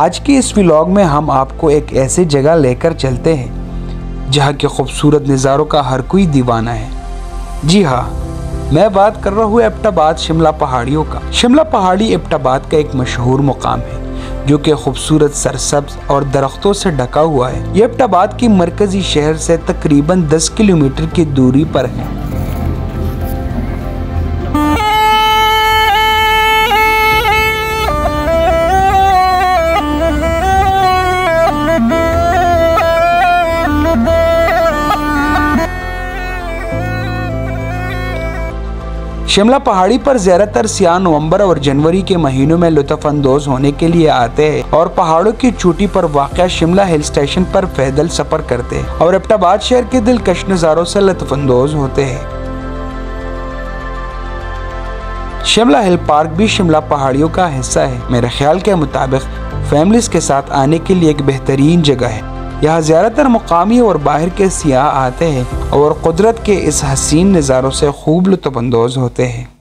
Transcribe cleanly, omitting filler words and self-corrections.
आज के इस व्लॉग में हम आपको एक ऐसी जगह लेकर चलते हैं जहाँ के खूबसूरत नज़ारों का हर कोई दीवाना है। जी हाँ, मैं बात कर रहा हूँ एबटाबाद शिमला पहाड़ियों का। शिमला पहाड़ी एबटाबाद का एक मशहूर मुकाम है जो कि खूबसूरत सरसब्ज और दरख्तों से ढका हुआ है। ये एबटाबाद की मरकजी शहर से तकरीबन 10 किलोमीटर की दूरी पर है। शिमला पहाड़ी पर ज़्यादातर सियाह नवंबर और जनवरी के महीनों में लुत्फ़अंदोज़ होने के लिए आते हैं और पहाड़ों की चोटी पर वाक़या शिमला हिल स्टेशन पर पैदल सफ़र करते हैं और एबटाबाद शहर के दिलकश नज़ारों से लुत्फ़अंदोज़ होते हैं। शिमला हिल पार्क भी शिमला पहाड़ियों का हिस्सा है। मेरे ख्याल के मुताबिक फैमिलीज़ के साथ आने के लिए एक बेहतरीन जगह है। यहाँ ज़्यादातर मुकामी और बाहर के सियाह आते हैं और कुदरत के इस हसीन नज़ारों से खूब लुत्फ़अंदोज़ होते हैं।